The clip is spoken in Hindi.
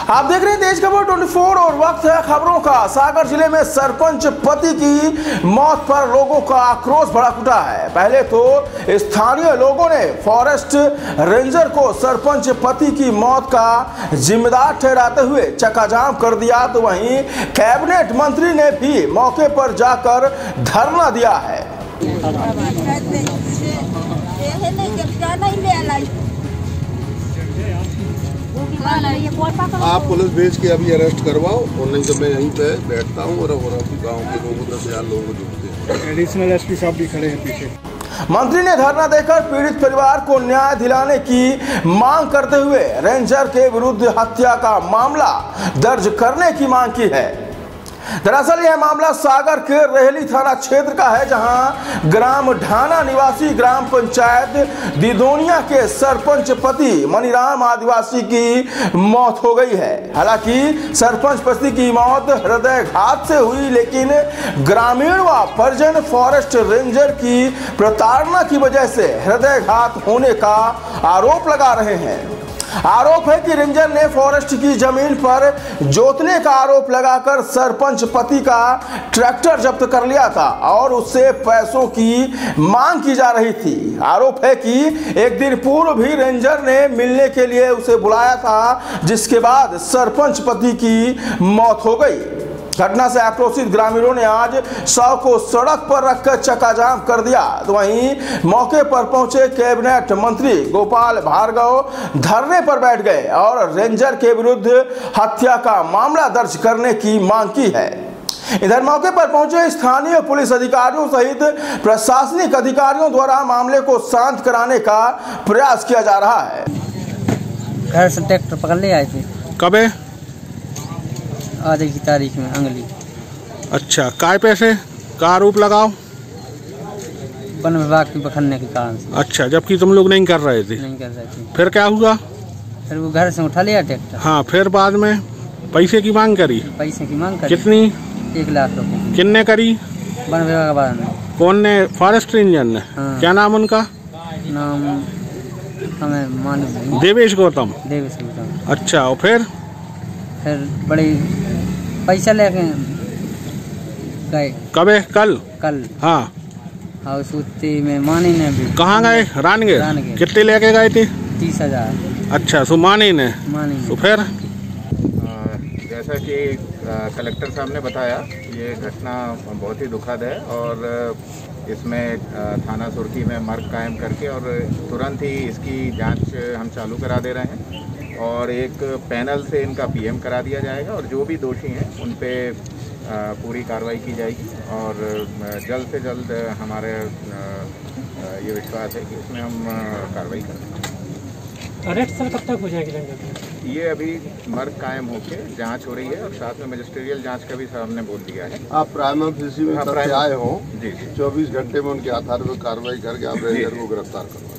आप देख रहे हैं तेज खबर 24 और वक्त है खबरों का। सागर जिले में सरपंच पति की मौत पर लोगों का आक्रोश भड़क उठा है। पहले तो स्थानीय लोगों ने फॉरेस्ट रेंजर को सरपंच पति की मौत का जिम्मेदार ठहराते हुए चक्काजाम कर दिया, तो वहीं कैबिनेट मंत्री ने भी मौके पर जाकर धरना दिया है। आप पुलिस भेज के अभी अरेस्ट करवाओ और नहीं तो मैं यहीं पे बैठता हूँ और अभी गांव के लोगों 10,000 लोगों को जोड़ते हैं। एडिशनल एसपी साहब भी खड़े हैं पीछे। मंत्री ने धरना देकर पीड़ित परिवार को न्याय दिलाने की मांग करते हुए रेंजर के विरुद्ध हत्या का मामला दर्ज करने की मांग की है। दरअसल यह मामला सागर के रेहली थाना क्षेत्र का है, जहां ग्राम ढाना निवासी ग्राम पंचायत दिदोनिया के सरपंच पति मनीराम आदिवासी की मौत हो गई है। हालांकि सरपंच पति की मौत हृदयघात से हुई, लेकिन ग्रामीण व परिजन फॉरेस्ट रेंजर की प्रताड़ना की वजह से हृदयघात होने का आरोप लगा रहे हैं। आरोप है कि रेंजर ने फॉरेस्ट की जमीन पर जोतने का आरोप लगाकर सरपंच पति का ट्रैक्टर जब्त कर लिया था और उससे पैसों की मांग की जा रही थी। आरोप है कि एक दिन पूर्व भी रेंजर ने मिलने के लिए उसे बुलाया था, जिसके बाद सरपंच पति की मौत हो गई। घटना से आक्रोशित ग्रामीणों ने आज शव को सड़क पर रखकर चक्काजाम कर दिया, तो वहीं मौके पर पहुंचे कैबिनेट मंत्री गोपाल भार्गव धरने पर बैठ गए और रेंजर के विरुद्ध हत्या का मामला दर्ज करने की मांग की है। इधर मौके पर पहुंचे स्थानीय पुलिस अधिकारियों सहित प्रशासनिक अधिकारियों द्वारा मामले को शांत कराने का प्रयास किया जा रहा है। घर से ट्रैक्टर पकड़ ले आए थे। कब है? आज की तारीख में अंगली। अच्छा, काय पैसे का आरोप लगाओ? वन विभाग की पकड़ने के कारण से। अच्छा, जबकि तुम लोग नहीं कर रहे थे? नहीं कर रहे थे। फिर क्या हुआ? फिर वो घर से उठा लिया ट्रैक्टर। हाँ, फिर बाद में पैसे की मांग करी? पैसे की मांग करी। कितनी? 1 लाख रुपए। किन्ने करी? वन विभाग वाले ने। कौन ने? फॉरेस्ट रेंजर ने? हाँ। क्या नाम उनका? नाम हमें मालूम नहीं। देवेश गौतम। देवेश गौतम। अच्छा, और फिर बड़े पैसा लेके गए। कब है? कल? कल। हाँ। और सूती में मानी ने भी। कहाँ गए? रानगे। कितने लेके गए थे? 30,000। अच्छा, सो मानी ने? मानी। तो फिर जैसा कि कलेक्टर साहब ने बताया, ये घटना बहुत ही दुखद है और इसमें थाना सुर्खी में मर्ग कायम करके और तुरंत ही इसकी जांच हम चालू करा दे रहे हैं और एक पैनल से इनका पीएम करा दिया जाएगा और जो भी दोषी हैं उन पे पूरी कार्रवाई की जाएगी और जल्द से जल्द हमारे ये विश्वास है कि इसमें हम कार्रवाई करेंगे। अरेस्ट सर कब तक हो जाएगी? ये अभी मर्ग कायम होके जांच हो रही है और साथ में मजिस्ट्रियल जांच का भी साहब ने बोल दिया है। आप प्राइम फैसी में आए हो जी 24 घंटे में उनके आधार पर कार्रवाई करके आप रेंजर को गिरफ्तार करो।